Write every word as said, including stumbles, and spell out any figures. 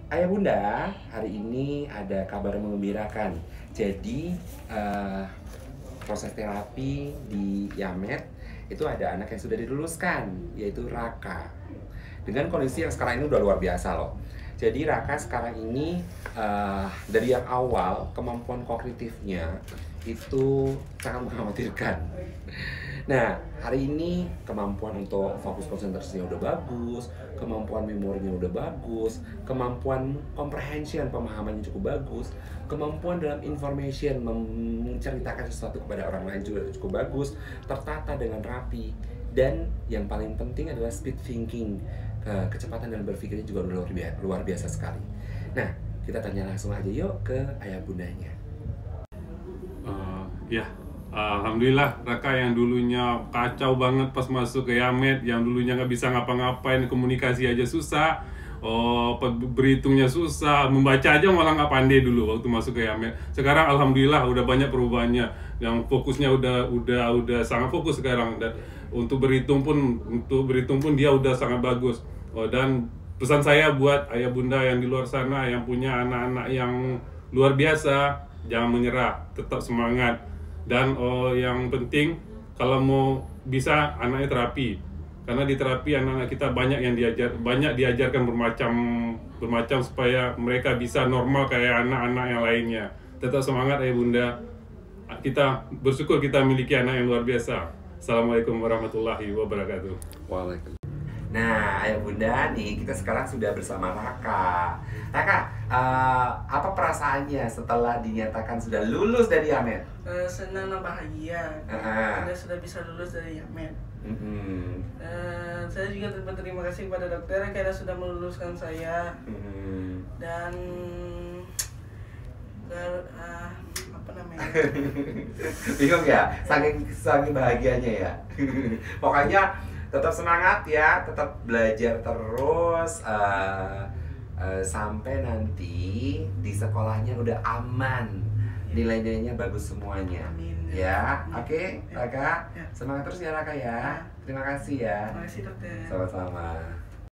Ayah Bunda, hari ini ada kabar mengembirakan. Jadi uh, proses terapi di Yamed itu ada anak yang sudah diluluskan, yaitu Raka. Dengan kondisi yang sekarang ini udah luar biasa loh. Jadi Raka sekarang ini uh, dari yang awal kemampuan kognitifnya itu sangat mengkhawatirkan. Nah, hari ini kemampuan untuk fokus konsentrasinya udah bagus, kemampuan memorinya udah bagus, kemampuan comprehension, pemahamannya cukup bagus, kemampuan dalam information, menceritakan sesuatu kepada orang lain juga cukup bagus, tertata dengan rapi, dan yang paling penting adalah speed thinking, kecepatan dalam berpikirnya juga luar biasa, luar biasa sekali. Nah, kita tanya langsung aja yuk ke ayah bundanya. Uh, ya. Alhamdulillah, Raka yang dulunya kacau banget pas masuk ke Yamed, yang dulunya nggak bisa ngapa-ngapain, komunikasi aja susah, oh, berhitungnya susah, membaca aja malah nggak pandai dulu waktu masuk ke Yamed. Sekarang Alhamdulillah udah banyak perubahannya, yang fokusnya udah udah udah sangat fokus sekarang, dan untuk berhitung pun untuk berhitung pun dia udah sangat bagus. Oh, dan pesan saya buat ayah bunda yang di luar sana yang punya anak-anak yang luar biasa, jangan menyerah, tetap semangat. Dan oh, yang penting kalau mau bisa anaknya terapi, karena di terapi anak-anak kita banyak yang diajar, banyak diajarkan bermacam bermacam supaya mereka bisa normal kayak anak-anak yang lainnya. Tetap semangat ayah bunda, kita bersyukur kita miliki anak yang luar biasa. Assalamualaikum warahmatullahi wabarakatuh. Waalaikumsalam. Nah, ayah bunda nih, kita sekarang sudah bersama Raka. Raka, uh, apa perasaannya setelah dinyatakan sudah lulus dari Yamed? Uh, senang dan bahagia uh-huh. Anda sudah bisa lulus dari Yamed. uh-huh. uh, Saya juga berterima kasih kepada dokter karena sudah meluluskan saya. uh-huh. Dan uh, apa namanya? Bingung ya, saking saking bahagianya ya. Pokoknya tetap semangat ya, tetap belajar terus uh, uh, sampai nanti di sekolahnya udah aman, nilai-nilainya bagus semuanya. Amin. Ya, oke, okay, ya. Raka, ya. Semangat terus ya Raka ya. Terima kasih ya. Terima kasih dokter. Sama-sama.